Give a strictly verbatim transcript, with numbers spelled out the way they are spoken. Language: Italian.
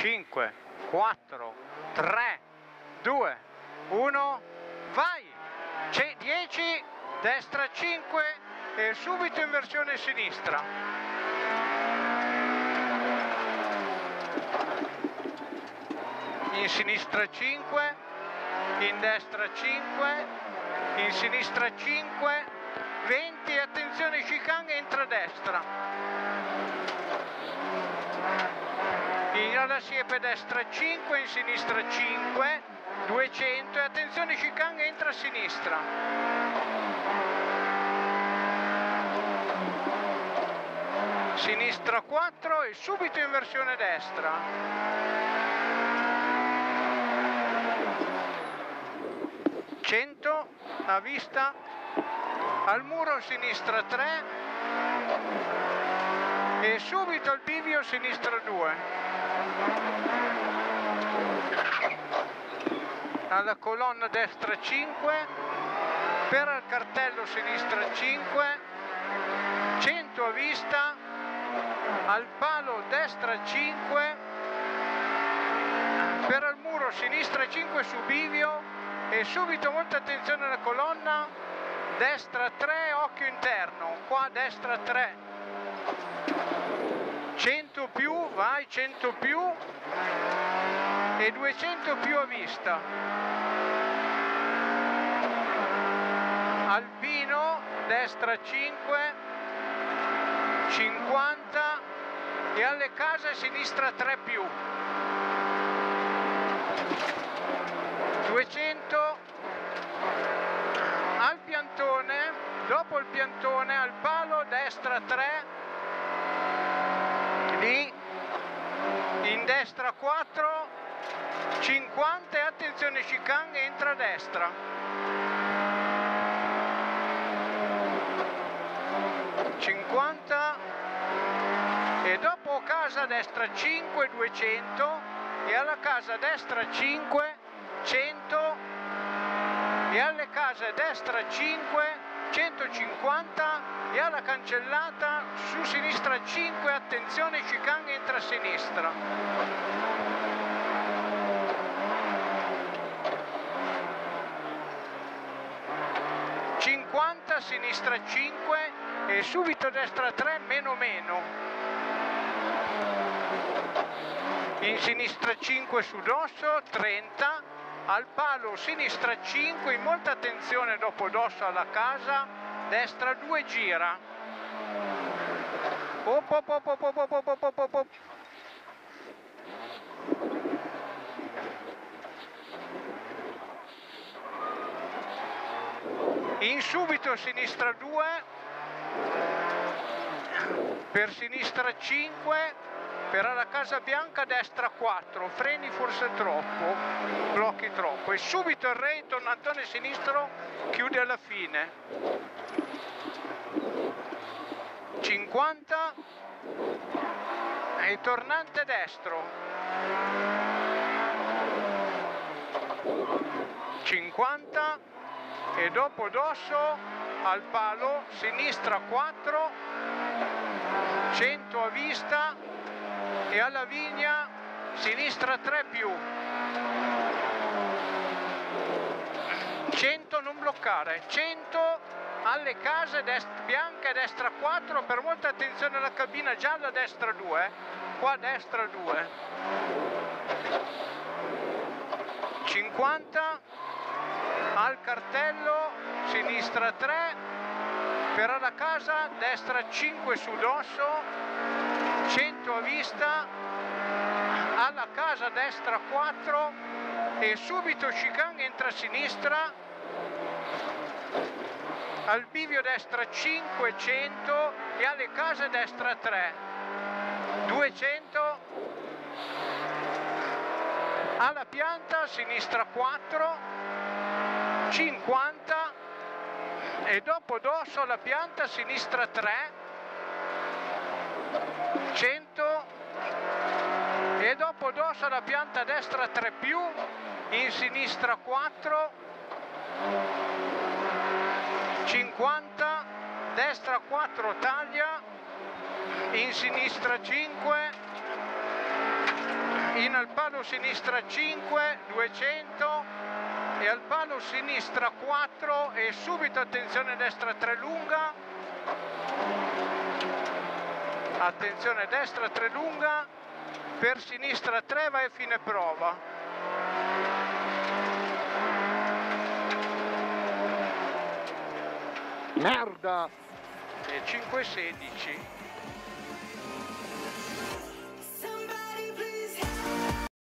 cinque, quattro, tre, due, uno, vai! C'è dieci, destra cinque e subito in versione sinistra. In sinistra cinque, in destra cinque, in sinistra cinque, venti, attenzione chicane, entra a destra. In alla siepe destra cinque, in sinistra cinque, duecento e attenzione chicane, entra a sinistra. Sinistra quattro e subito in versione destra. cento a vista, al muro sinistra tre e subito al bivio sinistra due. Alla colonna destra cinque, per il cartello sinistra cinque, cento a vista, al palo destra cinque, per il muro sinistra cinque su bivio e subito molta attenzione alla colonna, destra tre, occhio interno, qua destra tre, cento più, vai, cento più e duecento più a vista. Alpino, destra cinque, cinquanta e alle case sinistra tre più. duecento al piantone, dopo il piantone al palo destra tre, lì in destra quattro, cinquanta e attenzione chicane, entra a destra. cinquanta e dopo casa destra cinque, duecento e alla casa destra cinque, cento e alle case destra cinque, centocinquanta e alla cancellata su sinistra cinque, attenzione chicane, entra a sinistra. cinquanta, sinistra cinque e subito destra tre, meno meno. In sinistra cinque su dosso, trenta, al palo sinistra cinque, in molta attenzione dopo dosso alla casa, destra due gira. Op, op, op, op, op, op, op, op, op, op. In subito sinistra due, per sinistra cinque, per alla casa bianca destra quattro, freni forse troppo, blocchi troppo e subito il re, tornantone sinistro, chiude alla fine. cinquanta e tornante destro. cinquanta e dopo dosso al palo, sinistra quattro, cento a vista e alla vigna sinistra tre più. cento non bloccare, cento alle case destra bianca e destra quattro, per molta attenzione alla cabina gialla, destra due, qua destra due. cinquanta al cartello sinistra tre, per alla casa destra cinque su dosso, cento a vista, alla casa destra quattro e subito chicane, entra a sinistra, al bivio destra cinque, cento e alle case destra tre, duecento, alla pianta sinistra quattro, cinquanta e dopo dosso alla pianta sinistra tre, cento e dopo dosso alla pianta destra tre più, in sinistra quattro, cinquanta, destra quattro taglia, in sinistra cinque in al palo sinistra cinque, duecento e al palo sinistra quattro e subito attenzione destra tre lunga, attenzione destra tre lunga, per sinistra tre vai a fine prova. Merda! E cinque sedici.